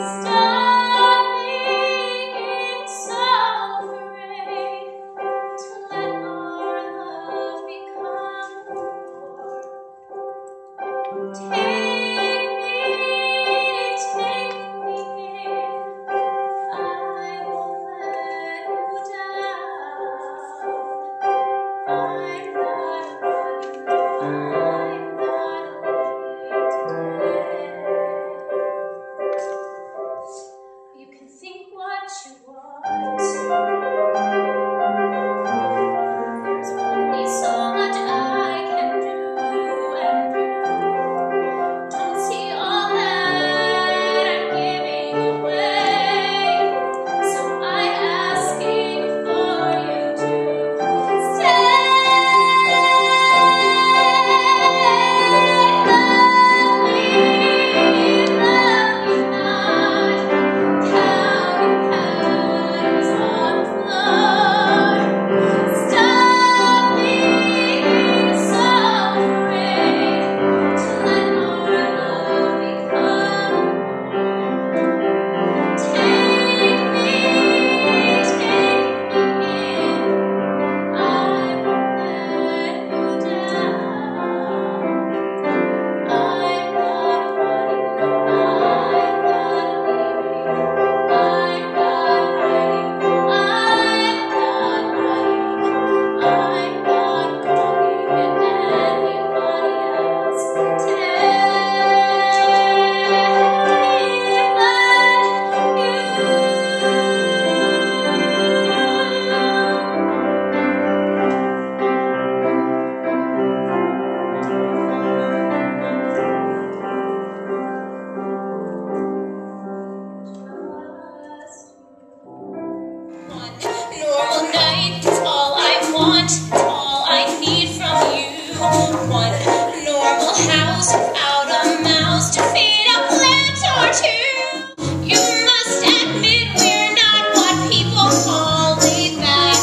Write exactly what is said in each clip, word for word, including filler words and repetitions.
One normal house without a mouse to feed a plant or two. You must admit we're not what people call laid back.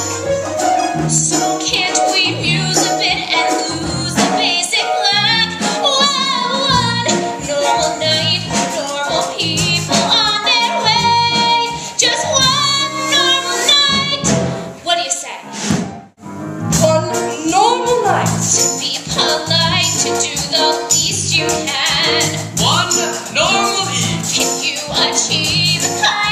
So can't we muse a bit and lose the basic lack? Well, one normal night, normal people on their way. Just one normal night. What do you say? One normal night. To be polite, to do the least you can. One normal eve. Can you achieve a kind